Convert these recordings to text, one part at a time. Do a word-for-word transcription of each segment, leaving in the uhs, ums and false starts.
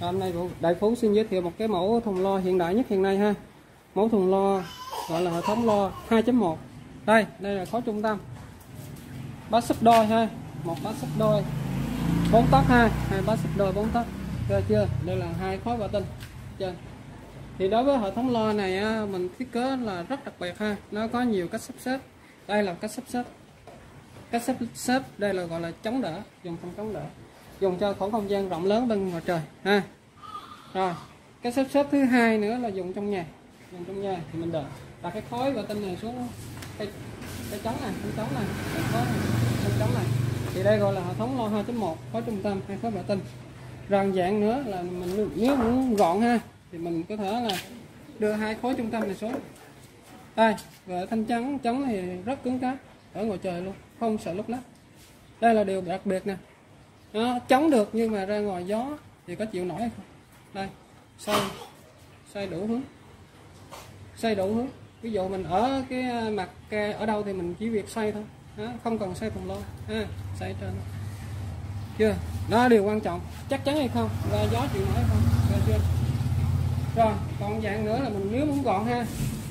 Hôm nay Đại Phú xin giới thiệu một cái mẫu thùng loa hiện đại nhất hiện nay ha. Mẫu thùng loa gọi là hệ thống loa hai chấm một. Đây, đây là khối trung tâm. Bass sub đôi ha, một bass sub đôi bốn tấc ha, hai bass sub đôi bốn tấc. Được chưa? Đây là hai khối bạ tinh trên. Thì đối với hệ thống loa này á, mình thiết kế là rất đặc biệt ha, nó có nhiều cách sắp xếp. Đây là cách sắp xếp. Cách sắp xếp đây là gọi là chống đỡ, dùng không chống đỡ, dùng cho khoảng không gian rộng lớn bên ngoài trời ha. Rồi cái sắp xếp thứ hai nữa là dùng trong nhà, dùng trong nhà thì mình đợi đặt cái khối bạ tinh này xuống cái cái trống này, cái trống này, cái khối này, cái trống này. Thì đây gọi là hệ thống loa hai chấm một, khối trung tâm, hai khối bạ tinh. Rồi dạng nữa là mình nếu muốn gọn ha thì mình có thể là đưa hai khối trung tâm này xuống. Đây, và thanh trắng trống thì rất cứng cáp ở ngoài trời luôn, không sợ lúc lắc. Đây là điều đặc biệt nè. Nó chống được nhưng mà ra ngoài gió thì có chịu nổi hay không? Đây, xoay xoay đủ hướng. Xoay đủ hướng. Ví dụ mình ở cái mặt ở đâu thì mình chỉ việc xoay thôi. Đó, không cần xoay thùng loa ha, xoay trên. Chưa? Đó điều quan trọng, chắc chắn hay không? Ra gió chịu nổi hay không? Ra chưa? Rồi, còn dạng nữa là mình nếu muốn gọn ha,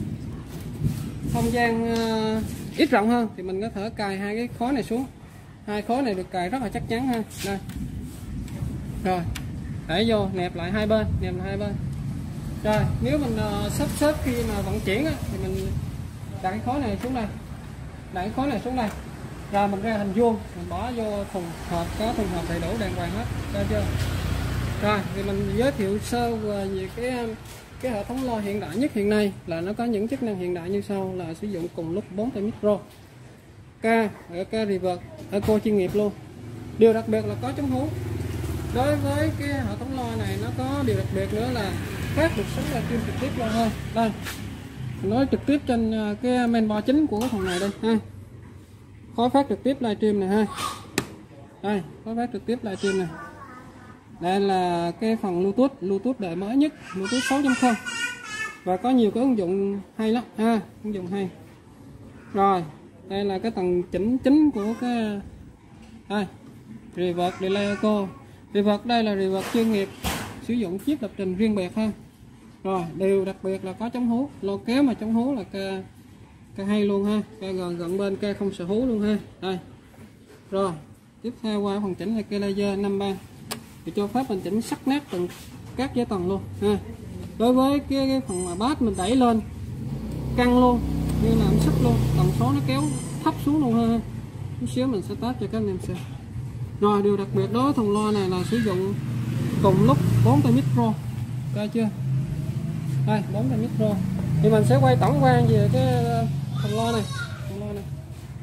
không gian uh, ít rộng hơn thì mình có thể cài hai cái khối này xuống. Hai khối này được cài rất là chắc chắn ha. Đây. Rồi, đẩy vô nẹp lại hai bên, nẹp lại hai bên. Rồi, nếu mình uh, sắp xếp khi mà vận chuyển á, thì mình đặt cái khối này xuống đây. Đặt cái khối này xuống đây. Rồi mình ra hình vuông, mình bỏ vô thùng hộp, có thùng hộp đầy đủ đàng hoàng hết, ra chưa? Rồi thì mình giới thiệu sơ về cái cái hệ thống loa hiện đại nhất hiện nay là nó có những chức năng hiện đại như sau, là sử dụng cùng lúc bốn tay micro, K, K reverb, echo chuyên nghiệp luôn. Điều đặc biệt là có chống hú. Đối với cái hệ thống loa này nó có điều đặc biệt nữa là phát được sóng livestream trực tiếp luôn thôi. Đây, nói trực tiếp trên cái mainboard chính của cái thùng này đây ha. Khối phát trực tiếp livestream này ha. Đây, khối phát trực tiếp livestream này. Đây là cái phần Bluetooth, Bluetooth đời mới nhất, Bluetooth sáu chấm không. Và có nhiều cái ứng dụng hay lắm ha, ứng dụng hay. Rồi, đây là cái tầng chỉnh chính của cái đây, reverb delay echo. Reverb đây là reverb chuyên nghiệp, sử dụng chip lập trình riêng biệt ha. Rồi, điều đặc biệt là có chống hú, loa kéo mà chống hú là cái cái hay luôn ha, cái gần gần bên cái không sợ hú luôn ha. Đây. Rồi, tiếp theo qua phần chỉnh là cây laser năm ba. Thì cho phép mình chỉnh sắc nét từng các giai tầng luôn ha. Đối với cái, cái phần mà bass mình đẩy lên căng luôn như là âm sức luôn, tần số nó kéo thấp xuống luôn ha. Chút xíu mình sẽ test cho các anh em xem. Rồi điều đặc biệt đó thùng loa này là sử dụng cùng lúc bốn tay micro, coi chưa? Đây bốn tay micro. Thì mình sẽ quay tổng quan về cái thùng loa này, thùng loa này.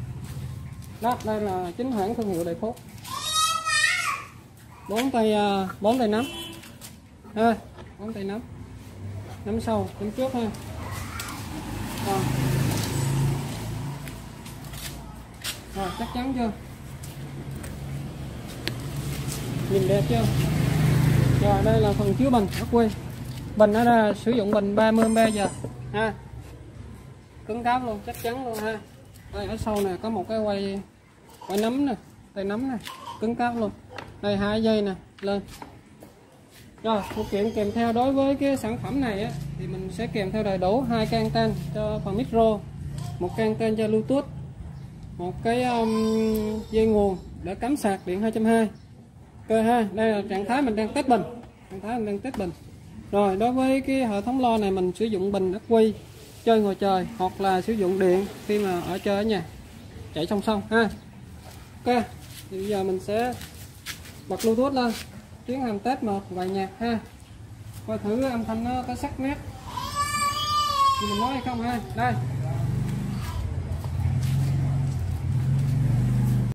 Đó, đây là chính hãng thương hiệu Đại Phú. Bốn tay bốn tay nắm ha, bốn tay nắm, nắm sau nắm trước ha. Rồi. Rồi chắc chắn chưa, nhìn đẹp chưa? Rồi đây là phần chứa bình ắc quy. Bình ở đây sử dụng bình ba mươi ampe giờ ha, cứng cáp luôn, chắc chắn luôn ha. Đây ở sau này có một cái quay quay nắm nè, tay nắm này cứng cáp luôn. Đây hai dây nè lên. Rồi phụ kiện kèm theo đối với cái sản phẩm này á, thì mình sẽ kèm theo đầy đủ hai cái anten cho phần micro, một cái anten cho Bluetooth, một cái um, dây nguồn để cắm sạc điện hai trăm hai mươi. Cơ ha, đây là trạng thái mình đang test bình, trạng thái mình đang test bình. Rồi đối với cái hệ thống loa này mình sử dụng bình ắc quy chơi ngoài trời hoặc là sử dụng điện khi mà ở chơi ở nhà chạy song song ha. Ok, thì bây giờ mình sẽ bật Bluetooth lên, tiến hành test một vài nhạc ha, coi thử âm thanh nó có sắc nét thì mình nói hay không ha. Đây